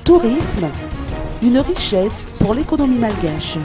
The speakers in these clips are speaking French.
tourisme, une richesse pour l'économie malgache.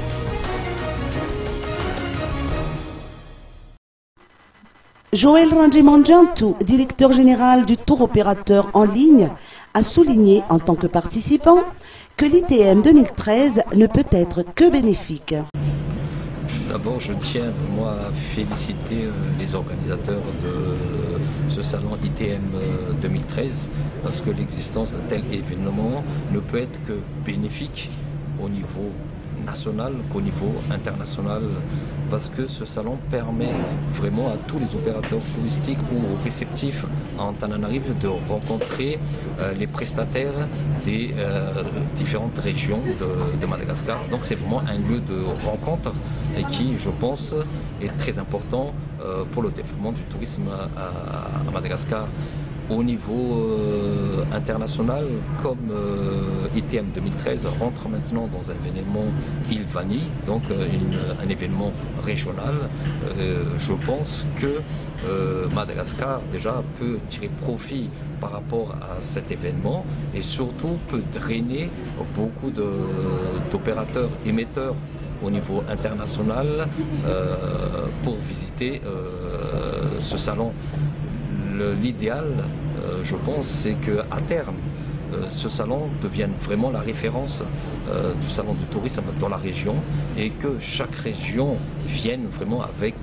Joël Rangemanjantou, directeur général du tour opérateur en ligne, a souligné en tant que participant que l'ITM 2013 ne peut être que bénéfique. D'abord, je tiens moi à féliciter les organisateurs de ce salon ITM 2013 parce que l'existence d'un tel événement ne peut être que bénéfique au niveau national qu'au niveau international, parce que ce salon permet vraiment à tous les opérateurs touristiques ou réceptifs en Antananarivo de rencontrer les prestataires des différentes régions de Madagascar. Donc c'est vraiment un lieu de rencontre et qui, je pense, est très important pour le développement du tourisme à Madagascar. Au niveau international, comme ITM 2013 rentre maintenant dans un événement Ilvani, donc un événement régional, je pense que Madagascar déjà peut tirer profit par rapport à cet événement et surtout peut drainer beaucoup d'opérateurs émetteurs au niveau international pour visiter ce salon. L'idéal, je pense, c'est qu'à terme, ce salon devienne vraiment la référence du salon du tourisme dans la région et que chaque région vienne vraiment avec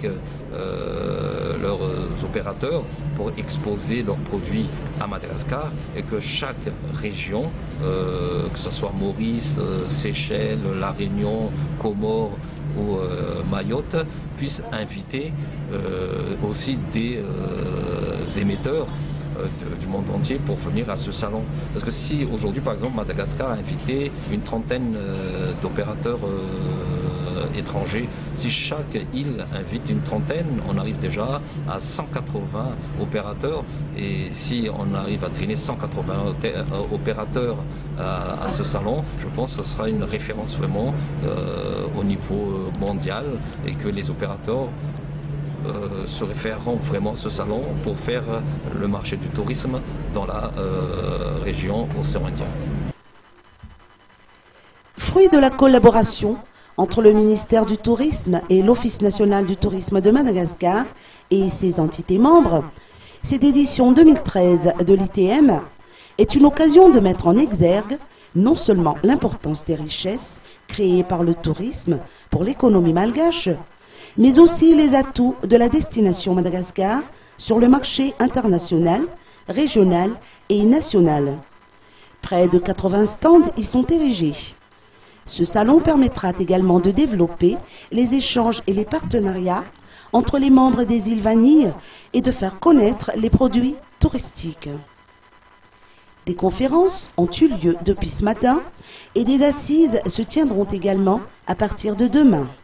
leurs opérateurs pour exposer leurs produits à Madagascar et que chaque région, que ce soit Maurice, Seychelles, La Réunion, Comores ou Mayotte, puisse inviter aussi des émetteurs du monde entier pour venir à ce salon. Parce que si aujourd'hui, par exemple, Madagascar a invité une trentaine d'opérateurs étrangers, si chaque île invite une trentaine, on arrive déjà à 180 opérateurs. Et si on arrive à traîner 180 opérateurs à ce salon, je pense que ce sera une référence vraiment au niveau mondial et que les opérateurs se référeront vraiment à ce salon pour faire le marché du tourisme dans la région océan Indien. Fruit de la collaboration entre le ministère du Tourisme et l'Office national du tourisme de Madagascar et ses entités membres, cette édition 2013 de l'ITM est une occasion de mettre en exergue non seulement l'importance des richesses créées par le tourisme pour l'économie malgache, mais aussi les atouts de la destination Madagascar sur le marché international, régional et national. Près de 80 stands y sont érigés. Ce salon permettra également de développer les échanges et les partenariats entre les membres des îles Vanille et de faire connaître les produits touristiques. Des conférences ont eu lieu depuis ce matin et des assises se tiendront également à partir de demain.